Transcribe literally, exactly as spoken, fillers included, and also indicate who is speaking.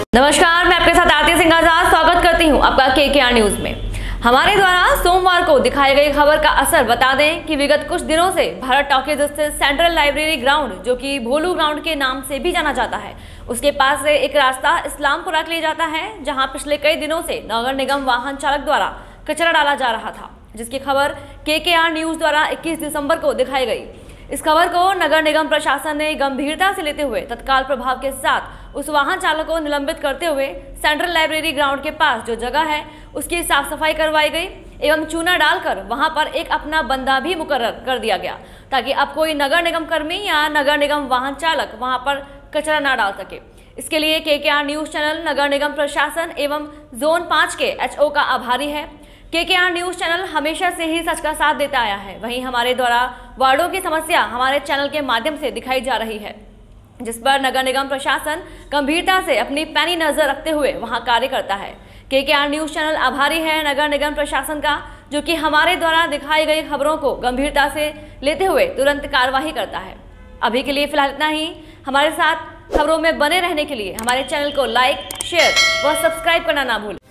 Speaker 1: नमस्कार, मैं आपके साथ आरती सिंह आजाद स्वागत करती हूं आपका केकेआर न्यूज में। हमारे द्वारा सोमवार को दिखाई गई खबर का असर बता दें कि विगत कुछ दिनों से भारत टॉकीज स्थित सेंट्रल लाइब्रेरी ग्राउंड, जो कि भोलू ग्राउंड के नाम से भी जाना जाता है, उसके पास से एक रास्ता इस्लामपुरा के लिए जाता है, जहां पिछले कई दिनों से नगर निगम वाहन चालक द्वारा कचरा डाला जा रहा था, जिसकी खबर केकेआर न्यूज द्वारा इक्कीस दिसंबर को दिखाई गई। इस खबर को नगर निगम प्रशासन ने गंभीरता से लेते हुए तत्काल प्रभाव के साथ उस वाहन चालक को निलंबित करते हुए सेंट्रल लाइब्रेरी ग्राउंड के पास जो जगह है उसकी साफ सफाई करवाई गई एवं चूना डालकर वहां पर एक अपना बंदा भी मुकर्रर कर दिया गया, ताकि अब कोई नगर निगम कर्मी या नगर निगम वाहन चालक वहां पर कचरा ना डाल सके। इसके लिए केकेआर न्यूज चैनल नगर निगम प्रशासन एवं जोन पाँच के एचओ का आभारी है। केकेआर न्यूज चैनल हमेशा से ही सच का साथ देता आया है। वहीं हमारे द्वारा वार्डों की समस्या हमारे चैनल के माध्यम से दिखाई जा रही है, जिस पर नगर निगम प्रशासन गंभीरता से अपनी पैनी नजर रखते हुए वहां कार्य करता है। केकेआर न्यूज चैनल आभारी है नगर निगम प्रशासन का, जो कि हमारे द्वारा दिखाई गई खबरों को गंभीरता से लेते हुए तुरंत कार्यवाही करता है। अभी के लिए फिलहाल इतना ही। हमारे साथ खबरों में बने रहने के लिए हमारे चैनल को लाइक, शेयर व सब्सक्राइब करना ना भूलें।